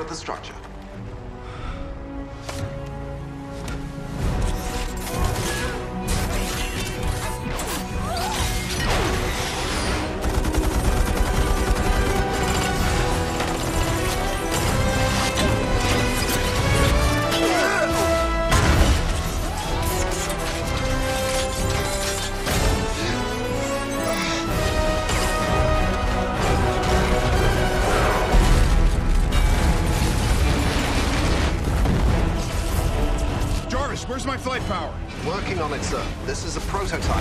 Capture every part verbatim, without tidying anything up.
of the structure. Where's my flight power? Working on it, sir. This is a prototype.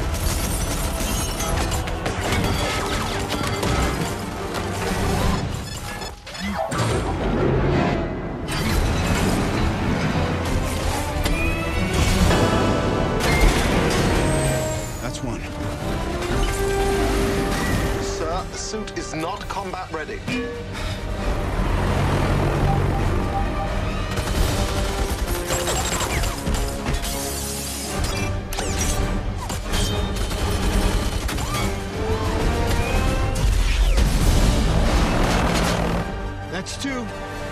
That's one. Sir, the suit is not combat ready. That's two.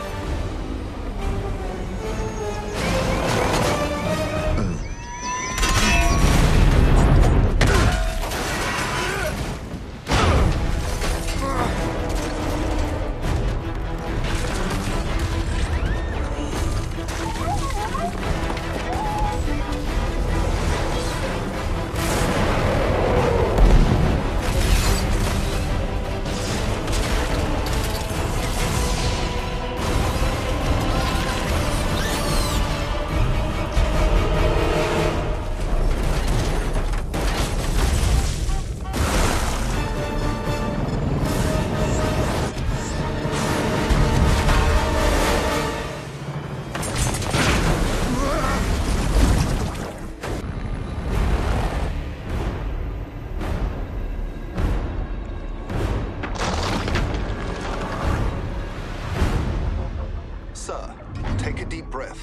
Sir, take a deep breath.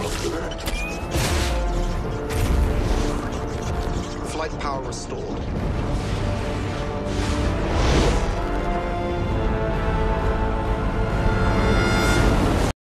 Flight power restored.